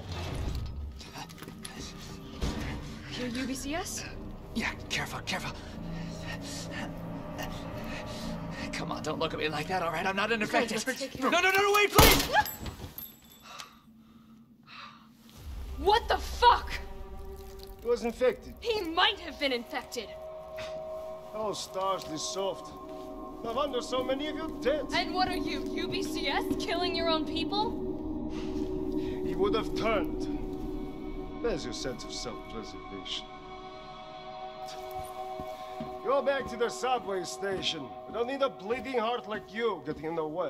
You're UBCS? Yeah, careful, careful. Come on, don't look at me like that, all right? I'm not an infected. No, wait, please! What the fuck? He was infected. He might have been infected. Oh, stars, this soft. No wonder so many of you dead. And what are you, UBCS? Killing your own people? He would have turned. There's your sense of self-preservation. Go back to the subway station. We don't need a bleeding heart like you getting in the way.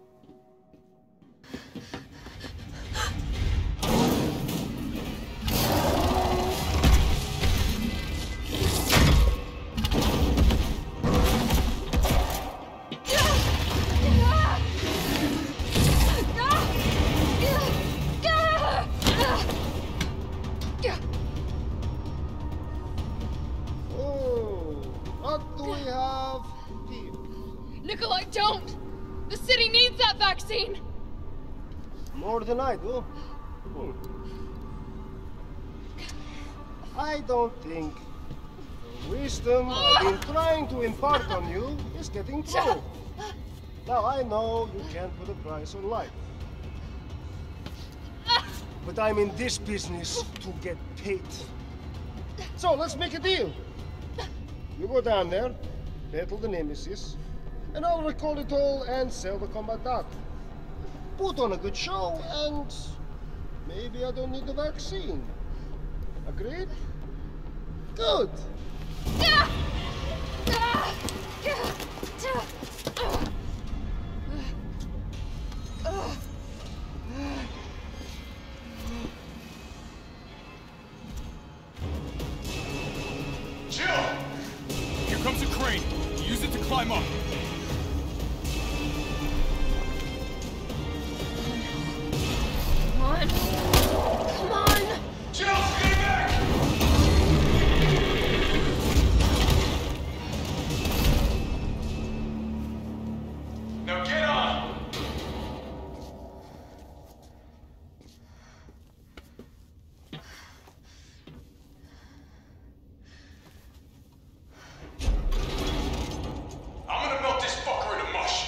Nikolai, don't! The city needs that vaccine! More than I do. I don't think the wisdom I've been trying to impart on you is getting through. Now, I know you can't put a price on life. But I'm in this business to get paid. So, let's make a deal. You go down there, battle the Nemesis, and I'll recall it all and sell the combat data. Put on a good show, and maybe I don't need the vaccine. Agreed? Good. Jill! Here comes a crane. Use it to climb up. Come on! Jill, stay back! Now get on! I'm gonna melt this fucker into mush.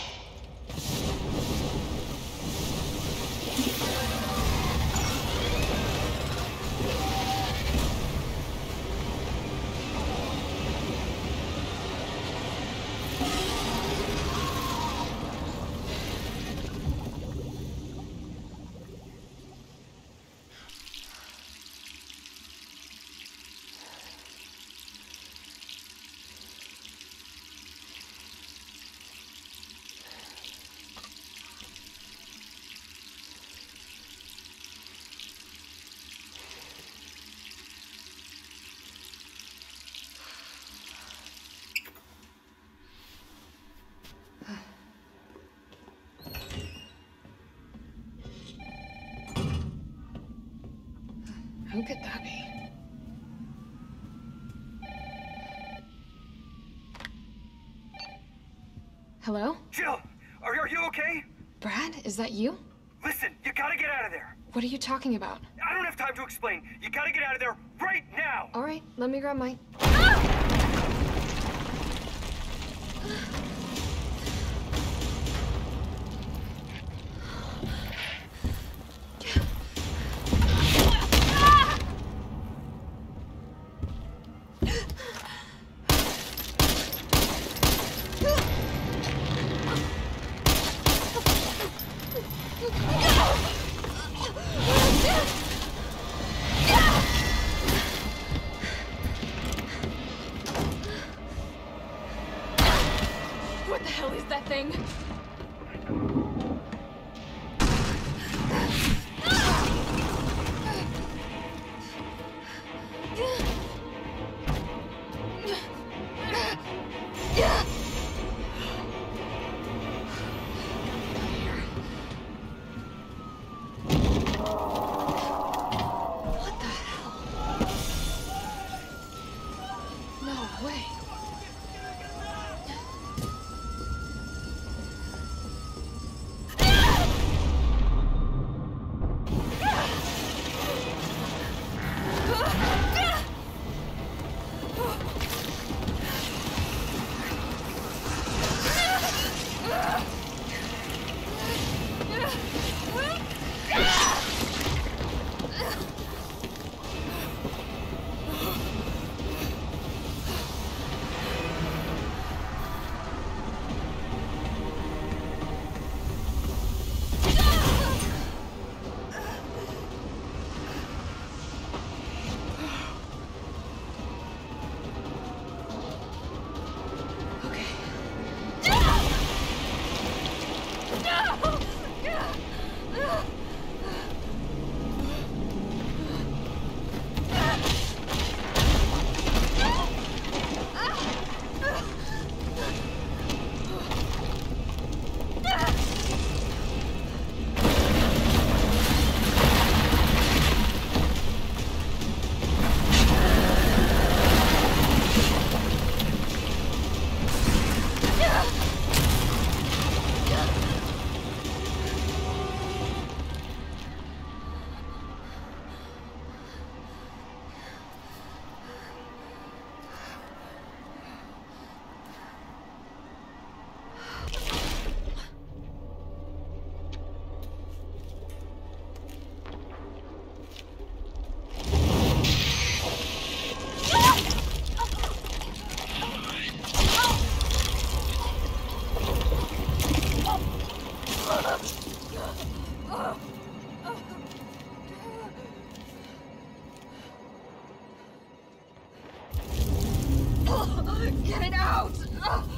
Who could that be? Hello? Jill, are you okay? Brad, is that you? Listen, you gotta get out of there. What are you talking about? I don't have time to explain. You gotta get out of there right now. All right, let me grab my... What the hell is that thing? What the hell? No way. Get it out!